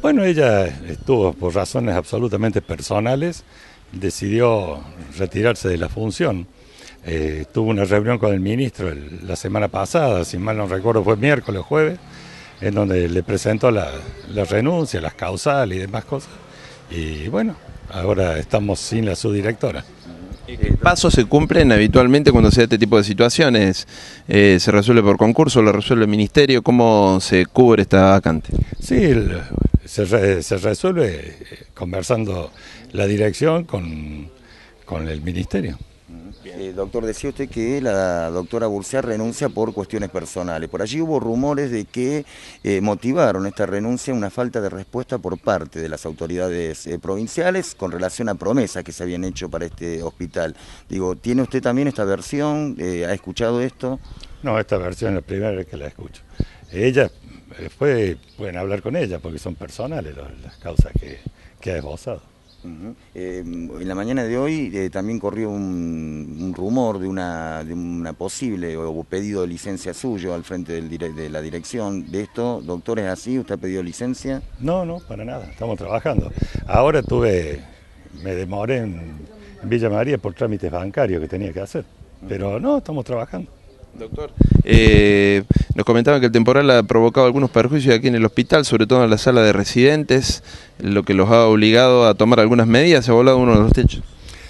Bueno, ella estuvo por razones absolutamente personales, decidió retirarse de la función. Tuvo una reunión con el ministro la semana pasada, si mal no recuerdo fue miércoles o jueves, en donde le presentó la renuncia, las causales y demás cosas. Y bueno, ahora estamos sin la subdirectora. ¿Qué pasos se cumplen habitualmente cuando se da este tipo de situaciones? ¿Se resuelve por concurso, lo resuelve el ministerio? ¿Cómo se cubre esta vacante? Sí, se resuelve conversando la dirección con el ministerio. Doctor, decía usted que la doctora Burciak renuncia por cuestiones personales. Por allí hubo rumores de que motivaron esta renuncia una falta de respuesta por parte de las autoridades provinciales con relación a promesas que se habían hecho para este hospital. Digo, ¿tiene usted también esta versión? ¿Ha escuchado esto? No, esta versión es la primera vez que la escucho. Ella, pueden hablar con ella porque son personales las causas que ha esbozado. En la mañana de hoy también corrió un rumor de una posible o pedido de licencia suyo al frente de la dirección. ¿De esto, doctor, es así? ¿Usted ha pedido licencia? No, para nada, estamos trabajando. Ahora me demoré en Villa María por trámites bancarios que tenía que hacer, pero no, estamos trabajando. Doctor, nos comentaban que el temporal ha provocado algunos perjuicios aquí en el hospital, sobre todo en la sala de residentes, lo que los ha obligado a tomar algunas medidas. ¿Se ha volado uno de los techos?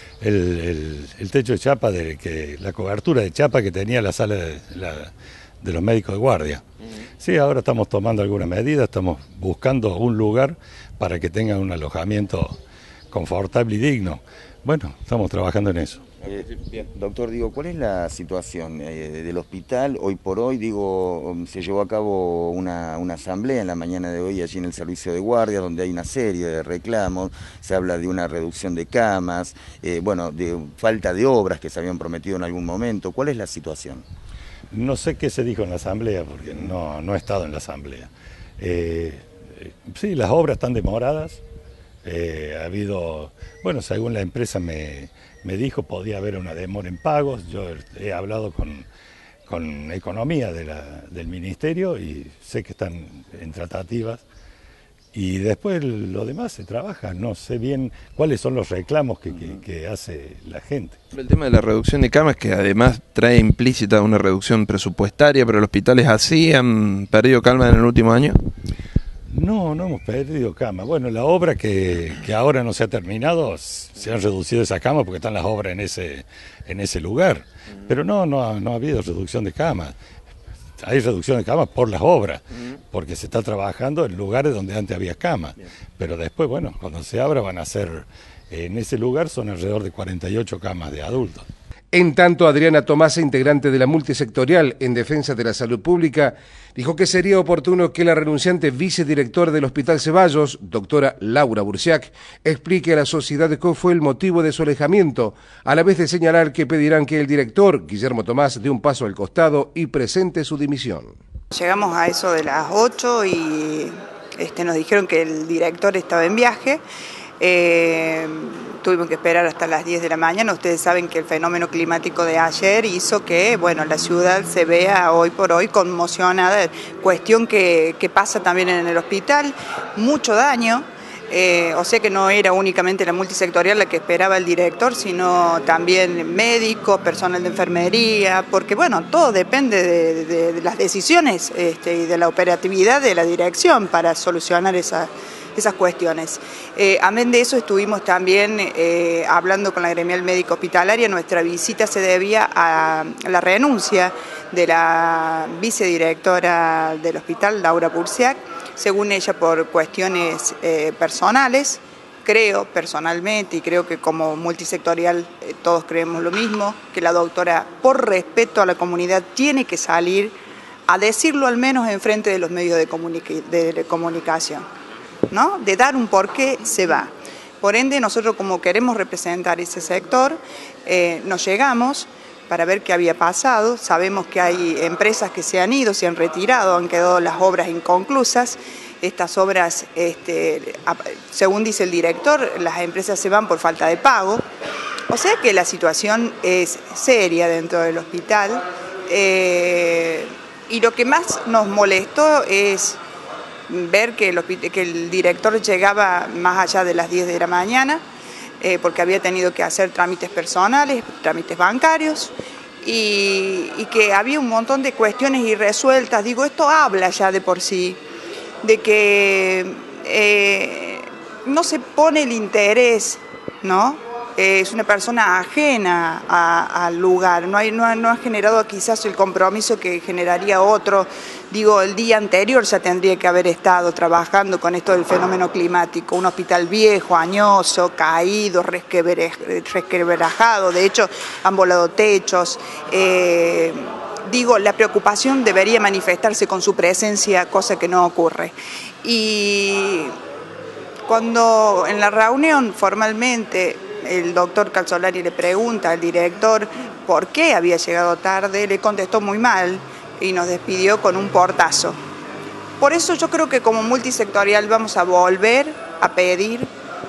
El techo de chapa, la cobertura de chapa que tenía la sala de los médicos de guardia. Sí, ahora estamos tomando algunas medidas, estamos buscando un lugar para que tengan un alojamiento confortable y digno. Bueno, estamos trabajando en eso. Doctor, digo, ¿cuál es la situación del hospital hoy por hoy? Digo, se llevó a cabo una asamblea en la mañana de hoy allí en el servicio de guardia, donde hay una serie de reclamos, se habla de una reducción de camas, bueno, de falta de obras que se habían prometido en algún momento. ¿Cuál es la situación? No sé qué se dijo en la asamblea, porque no he estado en la asamblea. Sí, las obras están demoradas. Ha habido, bueno, según la empresa me dijo, podía haber una demora en pagos. Yo he hablado con economía del ministerio y sé que están en tratativas. Y después lo demás se trabaja, no sé bien cuáles son los reclamos que hace la gente. El tema de la reducción de camas, que además trae implícita una reducción presupuestaria, pero los hospitales así han perdido calma en el último año. No hemos perdido cama. Bueno, la obra que ahora no se ha terminado, se han reducido esa cama porque están las obras en ese lugar. Pero no ha habido reducción de camas. Hay reducción de camas por las obras, porque se está trabajando en lugares donde antes había camas. Pero después, bueno, cuando se abra van a ser, en ese lugar son alrededor de 48 camas de adultos. En tanto, Adriana Tomasa, integrante de la multisectorial en defensa de la salud pública, dijo que sería oportuno que la renunciante vicedirectora del Hospital Ceballos, doctora Laura Burciak, explique a la sociedad cuál fue el motivo de su alejamiento, a la vez de señalar que pedirán que el director, Guillermo Tomás, dé un paso al costado y presente su dimisión. Llegamos a eso de las 8 y nos dijeron que el director estaba en viaje. Tuvimos que esperar hasta las 10 de la mañana. Ustedes saben que el fenómeno climático de ayer hizo que, bueno, la ciudad se vea hoy por hoy conmocionada, cuestión que pasa también en el hospital, mucho daño. O sea que no era únicamente la multisectorial la que esperaba el director, sino también médicos, personal de enfermería, porque bueno, todo depende de las decisiones y de la operatividad de la dirección para solucionar esas cuestiones. Amén de eso, estuvimos también hablando con la gremial médico hospitalaria. Nuestra visita se debía a la renuncia de la vicedirectora del hospital, Laura Burciak, según ella por cuestiones personales. Creo personalmente, y creo que como multisectorial todos creemos lo mismo, que la doctora, por respeto a la comunidad, tiene que salir a decirlo al menos en frente de los medios de comunicación, ¿no? De dar un por qué se va. Por ende, nosotros como queremos representar ese sector, nos llegamos para ver qué había pasado. Sabemos que hay empresas que se han ido, se han retirado, han quedado las obras inconclusas. Estas obras, según dice el director, las empresas se van por falta de pago. O sea que la situación es seria dentro del hospital. Y lo que más nos molestó es ver que el director llegaba más allá de las 10 de la mañana, porque había tenido que hacer trámites personales, trámites bancarios, y que había un montón de cuestiones irresueltas. Digo, esto habla ya de por sí, de que no se pone el interés, ¿no? Es una persona ajena al lugar, no ha generado quizás el compromiso que generaría otro. Digo, el día anterior ya tendría que haber estado trabajando con esto del fenómeno climático, un hospital viejo, añoso, caído, resquebrajado, de hecho han volado techos. Digo, la preocupación debería manifestarse con su presencia, cosa que no ocurre. Y cuando en la reunión formalmente el doctor Calzolari le pregunta al director por qué había llegado tarde, le contestó muy mal y nos despidió con un portazo. Por eso yo creo que como multisectorial vamos a volver a pedir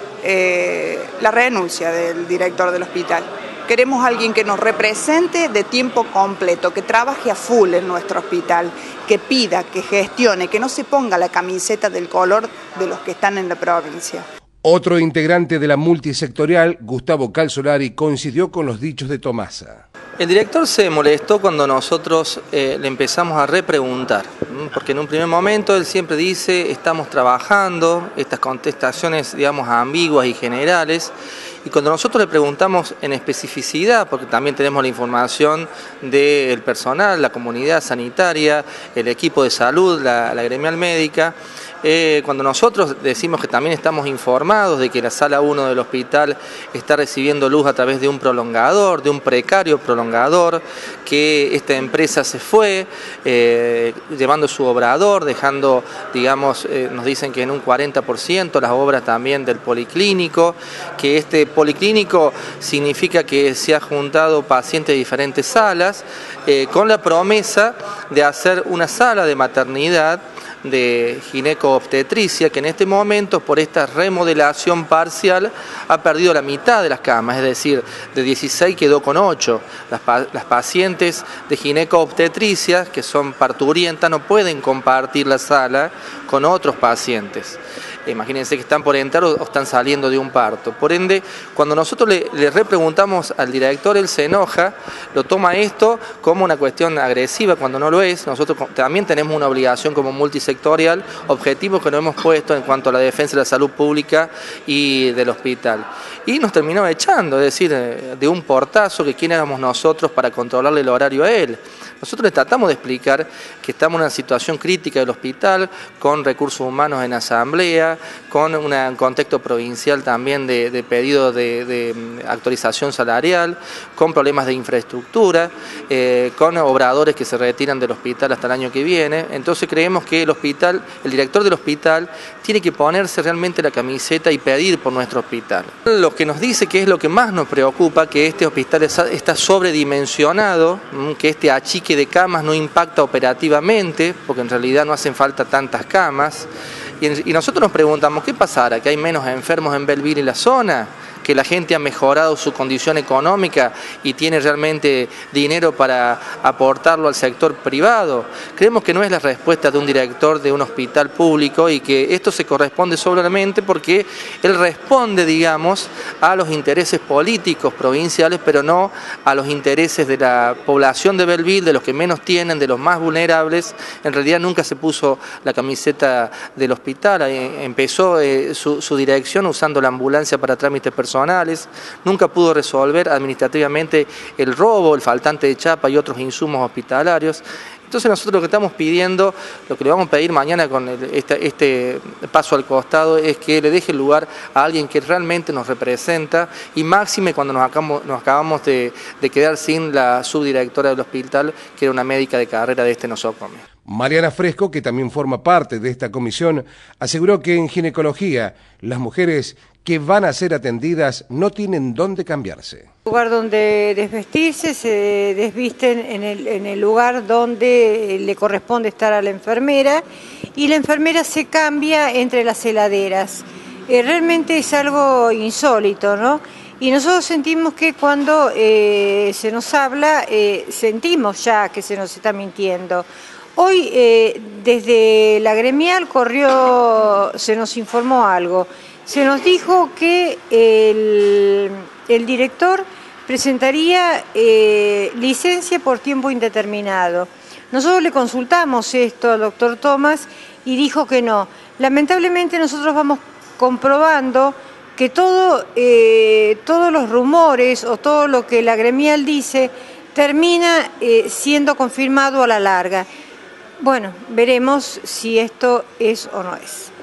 la renuncia del director del hospital. Queremos a alguien que nos represente de tiempo completo, que trabaje a full en nuestro hospital, que pida, que gestione, que no se ponga la camiseta del color de los que están en la provincia. Otro integrante de la multisectorial, Gustavo Calzolari, coincidió con los dichos de Tomasa. El director se molestó cuando nosotros le empezamos a repreguntar, porque en un primer momento él siempre dice, estamos trabajando, estas contestaciones, digamos, ambiguas y generales, y cuando nosotros le preguntamos en especificidad, porque también tenemos la información del personal, la comunidad sanitaria, el equipo de salud, la gremial médica, cuando nosotros decimos que también estamos informados de que la sala 1 del hospital está recibiendo luz a través de un prolongador, de un precario prolongador, que esta empresa se fue llevando su obrador, dejando, digamos, nos dicen que en un 40% las obras también del policlínico, que este policlínico significa que se ha juntado pacientes de diferentes salas, con la promesa de hacer una sala de maternidad, de gineco-obstetricia, que en este momento por esta remodelación parcial ha perdido la mitad de las camas, es decir, de 16 quedó con 8. Las pacientes de gineco-obstetricia, que son parturientas, no pueden compartir la sala con otros pacientes. Imagínense que están por entrar o están saliendo de un parto. Por ende, cuando nosotros le repreguntamos al director, él se enoja, lo toma esto como una cuestión agresiva cuando no lo es. Nosotros también tenemos una obligación como multisectorial, objetivos que nos hemos puesto en cuanto a la defensa de la salud pública y del hospital. Y nos terminó echando, es decir, de un portazo, que quién éramos nosotros para controlarle el horario a él. Nosotros le tratamos de explicar que estamos en una situación crítica del hospital, con recursos humanos en asamblea, con un contexto provincial también de pedido de actualización salarial, con problemas de infraestructura, con obradores que se retiran del hospital hasta el año que viene. Entonces creemos que el director del hospital tiene que ponerse realmente la camiseta y pedir por nuestro hospital. Lo que nos dice que es lo que más nos preocupa, que este hospital está sobredimensionado, que este achique de camas no impacta operativamente, porque en realidad no hacen falta tantas camas. Y nosotros nos preguntamos, ¿qué pasará? ¿Que hay menos enfermos en Belleville y la zona? ¿Que la gente ha mejorado su condición económica y tiene realmente dinero para aportarlo al sector privado? Creemos que no es la respuesta de un director de un hospital público y que esto se corresponde solamente porque él responde, digamos, a los intereses políticos provinciales, pero no a los intereses de la población de Belleville, de los que menos tienen, de los más vulnerables. En realidad nunca se puso la camiseta del hospital, empezó su dirección usando la ambulancia para trámites personales, nunca pudo resolver administrativamente el robo, el faltante de chapa y otros insumos hospitalarios. Entonces nosotros lo que estamos pidiendo, lo que le vamos a pedir mañana con este paso al costado, es que le deje el lugar a alguien que realmente nos representa, y máxime cuando nos acabamos de quedar sin la subdirectora del hospital, que era una médica de carrera de este nosocomio. Mariana Fresco, que también forma parte de esta comisión, aseguró que en ginecología las mujeres que van a ser atendidas no tienen dónde cambiarse. Lugar donde desvestirse, se desvisten en el lugar donde le corresponde estar a la enfermera, y la enfermera se cambia entre las heladeras. Realmente es algo insólito, ¿no? Y nosotros sentimos que cuando se nos habla, sentimos ya que se nos está mintiendo. Hoy desde la gremial se nos informó algo. Se nos dijo que el director presentaría licencia por tiempo indeterminado. Nosotros le consultamos esto al doctor Tomás y dijo que no. Lamentablemente nosotros vamos comprobando que todos los rumores o todo lo que la gremial dice termina siendo confirmado a la larga. Bueno, veremos si esto es o no es.